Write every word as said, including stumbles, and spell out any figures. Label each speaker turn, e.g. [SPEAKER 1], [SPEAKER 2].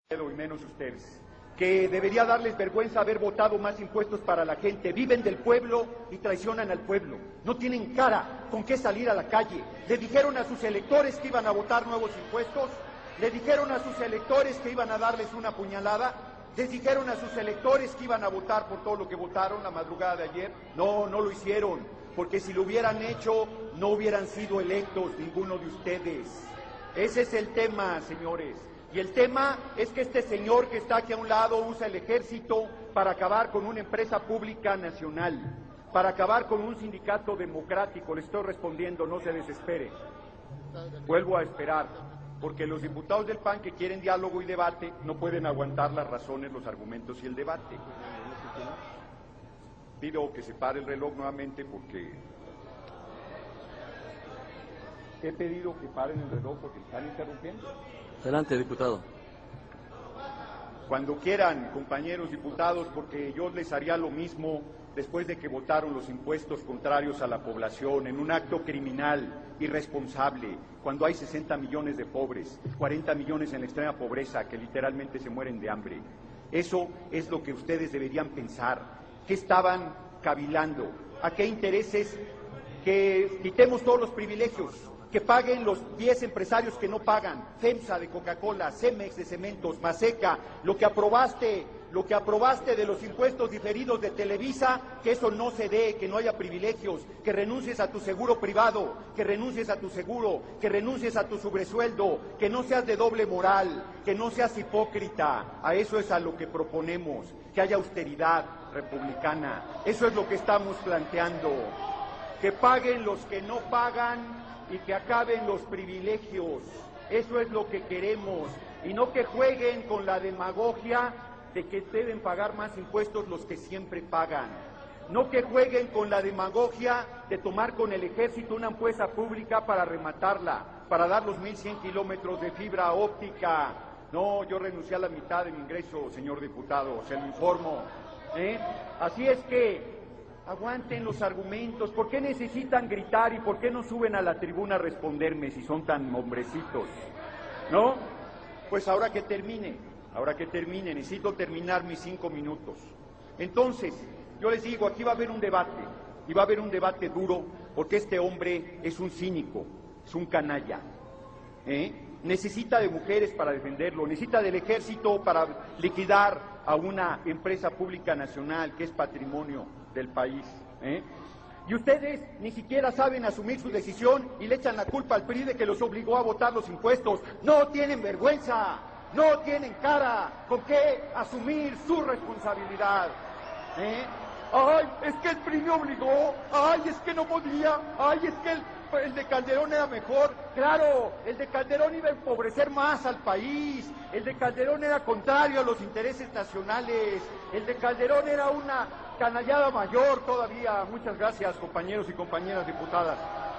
[SPEAKER 1] y menos ustedes, que debería darles vergüenza haber votado más impuestos para la gente. Viven del pueblo y traicionan al pueblo. No tienen cara con qué salir a la calle. Le dijeron a sus electores que iban a votar nuevos impuestos, le dijeron a sus electores que iban a darles una puñalada, les dijeron a sus electores que iban a votar por todo lo que votaron la madrugada de ayer. No, no lo hicieron, porque si lo hubieran hecho, no hubieran sido electos ninguno de ustedes. Ese es el tema, señores. Y el tema es que este señor que está aquí a un lado usa el ejército para acabar con una empresa pública nacional, para acabar con un sindicato democrático. Le estoy respondiendo, no se desespere. Vuelvo a esperar, porque los diputados del P A N que quieren diálogo y debate no pueden aguantar las razones, los argumentos y el debate. Pido que se pare el reloj nuevamente porque he pedido que paren el reloj porque están interrumpiendo.
[SPEAKER 2] Adelante, diputado.
[SPEAKER 1] Cuando quieran, compañeros diputados, porque yo les haría lo mismo después de que votaron los impuestos contrarios a la población en un acto criminal, irresponsable, cuando hay sesenta millones de pobres, cuarenta millones en la extrema pobreza que literalmente se mueren de hambre. Eso es lo que ustedes deberían pensar. ¿Qué estaban cavilando? ¿A qué intereses? Que quitemos todos los privilegios, que paguen los diez empresarios que no pagan, FEMSA de Coca-Cola, Cemex de Cementos, Maseca, lo que aprobaste, lo que aprobaste de los impuestos diferidos de Televisa, que eso no se dé, que no haya privilegios, que renuncies a tu seguro privado, que renuncies a tu seguro, que renuncies a tu sobresueldo, que no seas de doble moral, que no seas hipócrita. A eso es a lo que proponemos, que haya austeridad republicana. Eso es lo que estamos planteando, que paguen los que no pagan y que acaben los privilegios. Eso es lo que queremos, y no que jueguen con la demagogia de que deben pagar más impuestos los que siempre pagan. No que jueguen con la demagogia de tomar con el ejército una empresa pública para rematarla, para dar los mil cien kilómetros de fibra óptica. No, yo renuncié a la mitad de mi ingreso, señor diputado, se lo informo. ¿Eh? Así es que aguanten los argumentos. ¿Por qué necesitan gritar y por qué no suben a la tribuna a responderme si son tan hombrecitos? ¿No? Pues ahora que termine, ahora que termine, necesito terminar mis cinco minutos. Entonces, yo les digo, aquí va a haber un debate, y va a haber un debate duro, porque este hombre es un cínico, es un canalla. ¿Eh? Necesita de mujeres para defenderlo, necesita del ejército para liquidar a una empresa pública nacional que es patrimonio del país. ¿Eh? Y ustedes ni siquiera saben asumir su decisión y le echan la culpa al P R I de que los obligó a votar los impuestos. No tienen vergüenza, no tienen cara con qué asumir su responsabilidad. ¿Eh? Ay, es que el P R I me obligó, ay, es que no podía, ay, es que el, el de Calderón era mejor. Claro, el de Calderón iba a empobrecer más al país, el de Calderón era contrario a los intereses nacionales, el de Calderón era una canallada mayor todavía. Muchas gracias, compañeros y compañeras diputadas.